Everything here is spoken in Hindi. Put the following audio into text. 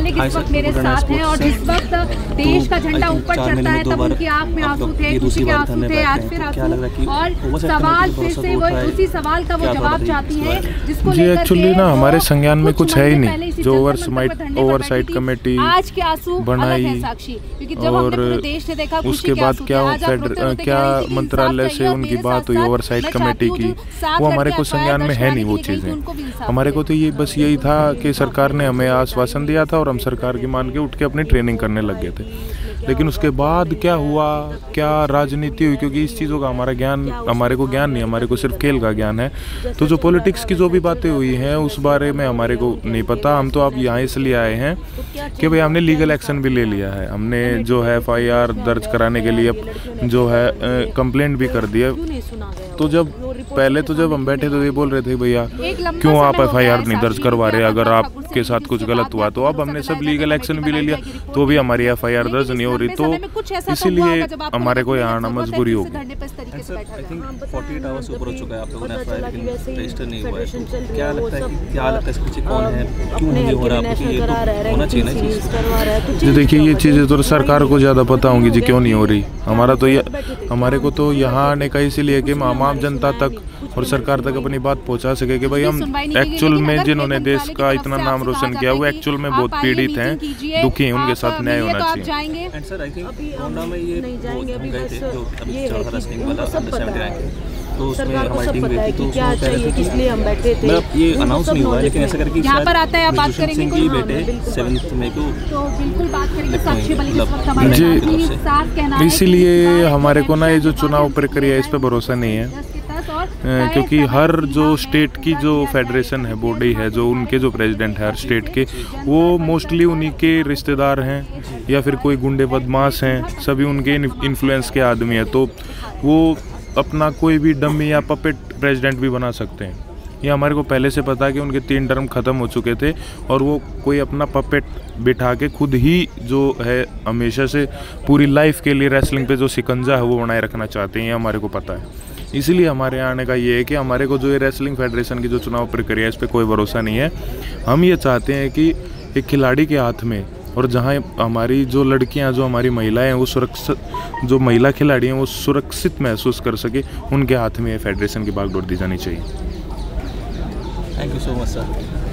मालिक इस वक्त मेरे साथ हैं और जिस वक्त देश का झंडा ऊपर चढ़ता है तब उनकी आंख में आंसू थे, खुशी के आंसू थे, आज फिर आंसू। और सवाल फिर से वो उसी सवाल का वो जवाब चाहती है जिसको जी एक्चुअली ना हमारे संज्ञान में कुछ है ही नहीं। जो ओवरसाइट कमेटी आज के आंसू बनाई और उसके बाद क्या मंत्रालय से उनकी बात हुई ओवरसाइट कमेटी की, वो हमारे को संज्ञान में है नहीं वो चीज़ें। हमारे को तो ये बस यही था कि सरकार ने हमें आश्वासन दिया था और हम सरकार की मान के उठ के अपनी ट्रेनिंग करने लग गए थे। लेकिन उसके बाद क्या हुआ, क्या राजनीति हुई, क्योंकि इस चीज़ों का हमारे को ज्ञान नहीं, हमारे को सिर्फ खेल का ज्ञान है। तो जो पॉलिटिक्स की जो भी बातें हुई हैं उस बारे में हमारे को नहीं पता। हम तो अब यहाँ इसलिए आए हैं कि भाई हमने लीगल एक्शन भी ले लिया है। हमने जो है FIR दर्ज कराने के लिए जो है कंप्लेंट भी कर दिया। तो जब हम बैठे तो ये बोल रहे थे भैया क्यों आप FIR नहीं दर्ज करवा रहे अगर आपके साथ कुछ गलत हुआ। तो अब हमने सब लीगल एक्शन भी ले लिया तो भी हमारी FIR दर्ज नहीं हो रही, तो इसीलिए हमारे को यहाँ आना मजबूरी होगी। क्या लगता है इसके पीछे कौन है, क्यों नहीं हो रहा, ये तो होना चाहिए ना चीज़। जी देखिए ये चीज़ें तो सरकार को ज़्यादा पता होंगी जी क्यों नहीं हो रही। हमारे को तो यहाँ आने का इसीलिए कि हम आम जनता तक और सरकार तक अपनी बात पहुंचा सके कि भाई हम एक्चुअल में जिन्होंने देश का इतना नाम रोशन किया वो एक्चुअल में बहुत पीड़ित हैं, दुखी हैं, उनके साथ न्याय होना चाहिए। And sir I think Gonda में ये हम गए थे जो अभी चल रहा था स्निंग वाला अंडर 79 तो उसमें हमारी टीम गई थी तो उसमें कह रहे थे कि इसलिए हम बैठे थे। मतलब ये अनाउंस नहीं हुआ लेकिन ऐसा करके यहाँ पर आता है आप बात करेंगे की बेटे 7 मई को तो बिल्कुल बात करेंगे। साक्षी मलिक इस वक्त हमारे साथ कहना है इसीलिए हमारे को ना ये जो चुनाव प्रक्रिया इस पे भरोसा नहीं है, क्योंकि हर जो स्टेट की जो फेडरेशन है, बॉडी है, जो उनके जो प्रेसिडेंट है हर स्टेट के, वो मोस्टली उन्हीं के रिश्तेदार हैं या फिर कोई गुंडे बदमाश हैं, सभी उनके इन्फ्लुएंस के आदमी हैं। तो वो अपना कोई भी डमी या पपेट प्रेसिडेंट भी बना सकते हैं। ये हमारे को पहले से पता है कि उनके 3 टर्म ख़त्म हो चुके थे और वो कोई अपना पपेट बिठा के खुद ही जो है हमेशा से पूरी लाइफ के लिए रेसलिंग पे जो शिकंजा है वो बनाए रखना चाहते हैं, ये हमारे को पता है। इसीलिए हमारे यहाँ आने का ये है कि हमारे को जो ये रेसलिंग फेडरेशन की जो चुनाव प्रक्रिया है इस पर कोई भरोसा नहीं है। हम ये चाहते हैं कि एक खिलाड़ी के हाथ में और जहाँ हमारी जो लड़कियाँ, जो हमारी महिलाएं हैं, वो सुरक्षित, जो महिला खिलाड़ी हैं वो सुरक्षित महसूस कर सके, उनके हाथ में ये फेडरेशन की बागडोर दी जानी चाहिए। Thank you so much sir.